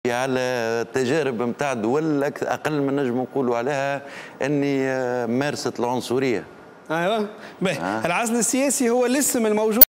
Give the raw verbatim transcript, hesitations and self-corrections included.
على التجارب نتاع دول اقل من نجم نقولوا عليها اني مارست العنصريه. ايوه. آه. العزل السياسي هو الاسم الموجود